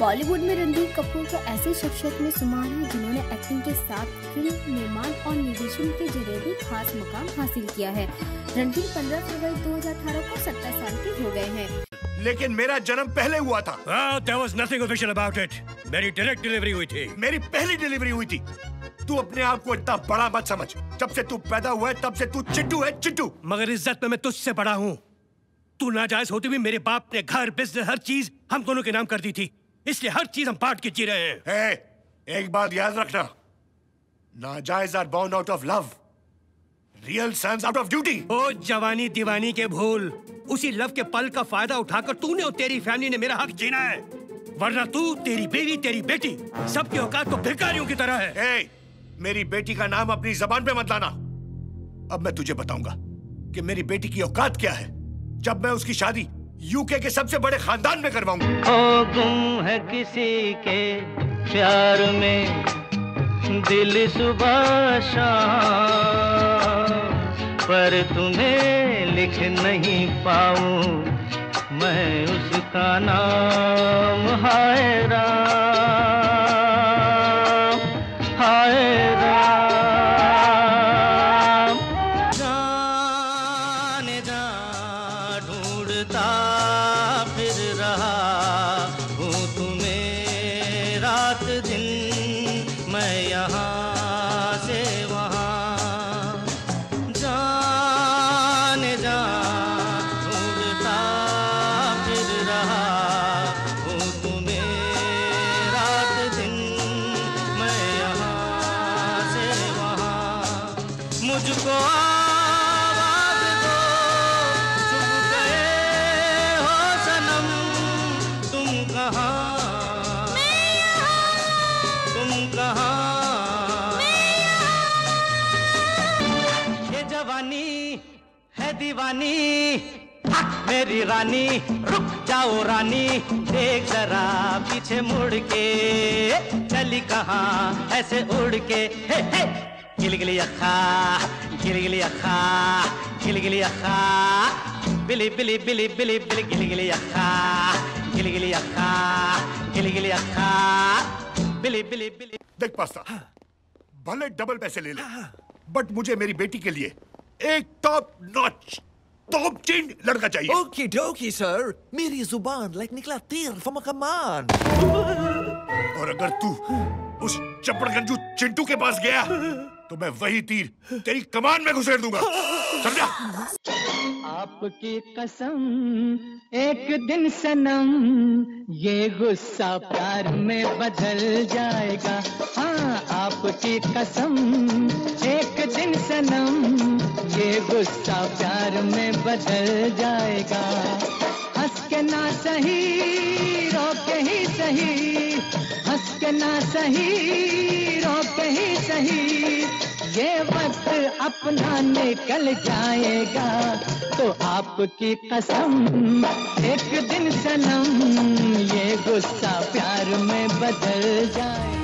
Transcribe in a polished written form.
बॉलीवुड में रणबीर कपूर को ऐसी शख्सियत में शुमार है जिन्होंने एक्टिंग के साथ फिल्म निर्माण और निर्देशन के जरिए भी खास मुकाम हासिल किया है। रणबीर 15 फरवरी 2018 को 70 साल के हो गए हैं। लेकिन मेरा जन्म पहले हुआ था। There was nothing official about it. मेरी डायरेक्ट डिलीवरी हुई थी। मेरी पहली डिलीवरी हुई थी। तू अपने आप को इतना बड़ा मत समझ। जब से तू पैदा हुआ है तब से तू चिट्टू है, चिट्टू। मगर इज्जत में मैं तुझसे बड़ा हूँ। तू नाजायज होती भी मेरे बाप ने घर, बिजनेस, हर चीज हम दोनों के नाम कर दी थी, इसलिए हर चीज हम बांट के जी रहे हैं। एक बात याद रखना, नाजायज are born out of love, real sons out of duty. ओ जवानी दीवानी के भूल, उसी लव के पल का फायदा उठाकर तूने और तेरी फैमिली ने मेरा हक छीना है, वरना तू, तेरी बीवी, तेरी बेटी, सबकी औकात तो भिखारियों की तरह है। मेरी बेटी का नाम अपनी जबान पे मत लाना। अब मैं तुझे बताऊंगा कि मेरी बेटी की औकात क्या है, जब मैं उसकी शादी यूके के सबसे बड़े खानदान में करवाऊंगा। ओ गुम है किसी के प्यार में दिल सुबह शाम, पर तुम्हें लिख नहीं पाऊं मैं उसका नाम। हाय राम, हाय राम। जाने जा ढूंढता फिर रहा हूँ तुम्हें रात दिन, मैं यहाँ से वहाँ। जाने जा ढूंढता फिर रहा हूँ तुम्हें रात दिन, मैं यहाँ से वहाँ। मुझको आवाज़ दो, चुप गए हो सनम, तुम कहाँ, तुम कहाँ। ये जवानी है दीवानी, मेरी रानी, रुक जाओ रानी, देख जरा पीछे मुड़ के, चली कहाँ ऐसे उड़ के। हे हे गिलगिली अखा, गिलगिली अखा, गिलगिली अखा, बिली बिली बिली बिली बिली, गिलगिली अखा, गिलगिली अखा, गिलगिली अखा, बिली बिली बिली। देख पास्ता, भले डबल पैसे ले ले, बट मुझे मेरी बेटी के लिए एक टॉप नॉच, टॉप चिन लड़का चाहिए। ओके डोकी सर, मेरी जुबान लाइक निकला तीर फ्रॉम अ कमान। और अगर तू उस चपड़गंजू चिंटू के पास गया तो मैं वही तीर तेरी कमान में घुसेड़ दूंगा, समझा? आपकी कसम एक दिन सनम, ये गुस्सा प्यार में बदल जाएगा। हाँ आपकी कसम एक दिन सनम, ये गुस्सा प्यार में बदल जाएगा। हंस के ना सही, रो के ही सही, हंस के ना सही, रो के ही सही, ये वक्त अपना निकल जाएगा। तो आपकी कसम एक दिन सनम, ये गुस्सा प्यार में बदल जाएगा।